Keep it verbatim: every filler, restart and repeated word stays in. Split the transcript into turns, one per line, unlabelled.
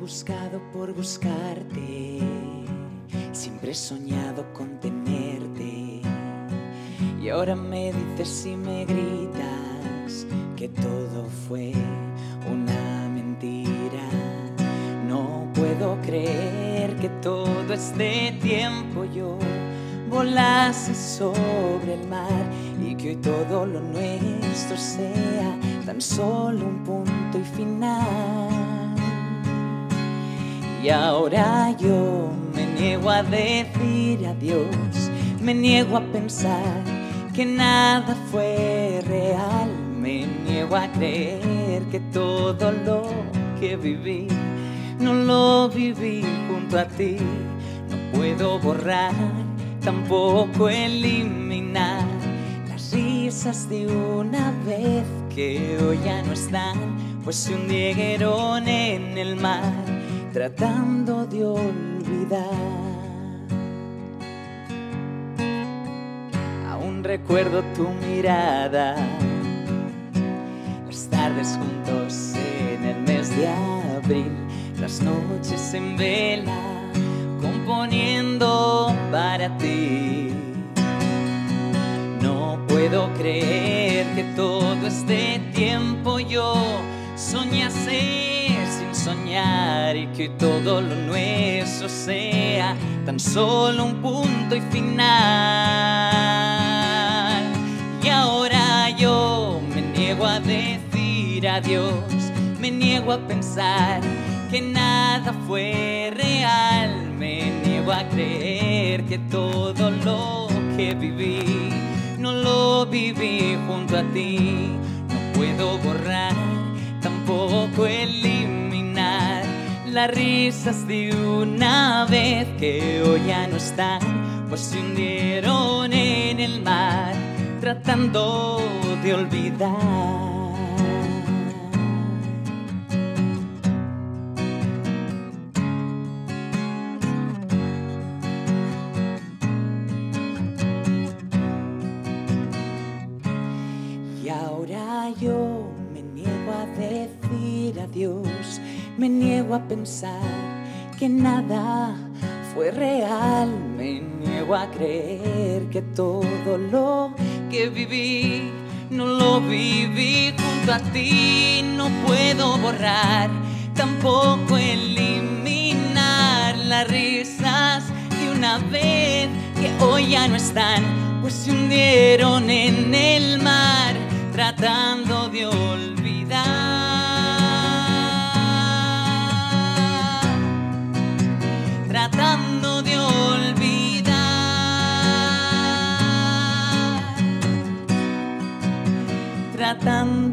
buscado por buscarte, siempre he soñado con tenerte. Y ahora me dices y me gritas que todo fue una mentira. No puedo creer que todo este tiempo yo volase sobre el mar y que hoy todo lo nuestro sea tan solo un punto y final. Y ahora yo me niego a decir adiós, me niego a pensar que nada fue real, me niego a creer que todo lo que viví no lo viví junto a ti. No puedo borrar, tampoco eliminar las risas de una vez que hoy ya no están, pues se hundieron en el mar tratando de olvidar. Aún recuerdo tu mirada, las tardes juntos en el mes de abril, las noches en vela componiendo para ti. No puedo creer que todo este tiempo yo soñase sin soñar y que todo lo nuestro sea tan solo un punto y final. Y ahora yo me niego a decir adiós, me niego a pensar que nada fue real, me niego a creer que todo lo que viví no lo viví junto a ti. No puedo borrar, tampoco eliminar las risas de una vez que hoy ya no están, pues se hundieron en el mar tratando de olvidar. Y ahora yo me niego a decir adiós, me niego a pensar que nada fue real, me niego a creer que todo lo que viví no lo viví junto a ti. No puedo borrar, tampoco eliminar las risas de una vez que hoy ya no están, pues se hundieron en el mar tratando de olvidar, tratando de olvidar, tratando